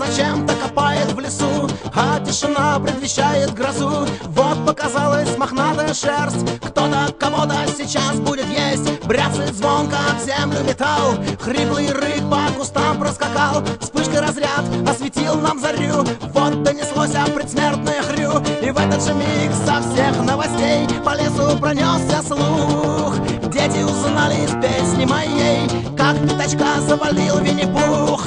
чем-то копает в лесу, а тишина предвещает грозу. Вот показалась мохнатая шерсть, кто-то кого-то сейчас будет есть. Бряцает звонко об землю металл, хриплый рык по кустам проскакал. Вспышкой разряд осветил нам зарю, вот донеслось предсмертное хрю. И в этот же миг со всех новостей по лесу пронесся слух. Дети узнали из песни моей, как пятачка завалил Винни-Пух.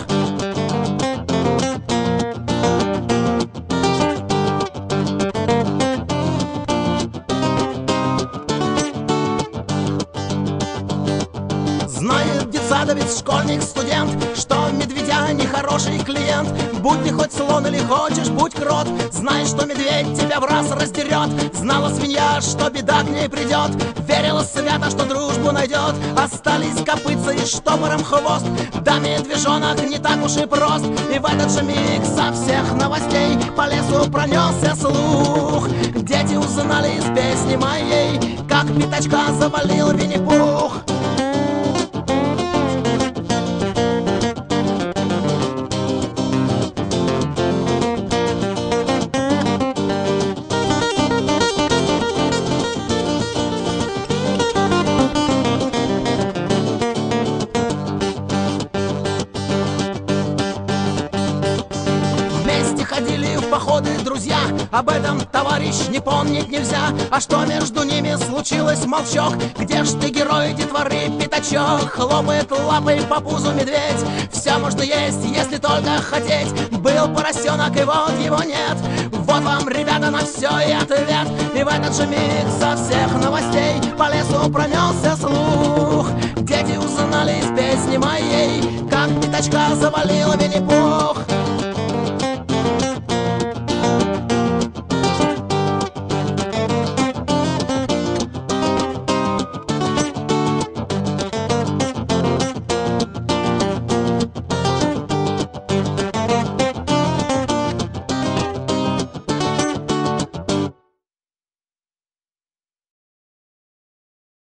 Знает детсадовец, школьник, студент, что медведя нехороший клиент. Будь ты хоть слон или хочешь, будь крот, знай, что медведь тебя в раз раздерет. Знала свинья, что беда к ней придет, верила свято, что дружбу найдет. Остались копытца и штопором хвост, да медвежонок не так уж и прост. И в этот же миг со всех новостей по лесу пронесся слух. Дети узнали из песни моей, как пятачка завалил Винни-Пух. Ходили в походы друзья, об этом, товарищ, не помнить нельзя. А что между ними случилось, молчок? Где ж ты, герой детворы, пятачок? Хлопает лапой по пузу медведь. Все можно есть, если только хотеть. Был поросенок, и вот его нет. Вот вам, ребята, на все и ответ. И в этот же миг со всех новостей по лесу пронесся слух. Дети узнали из песни моей, как пятачка завалил Винни-Пух.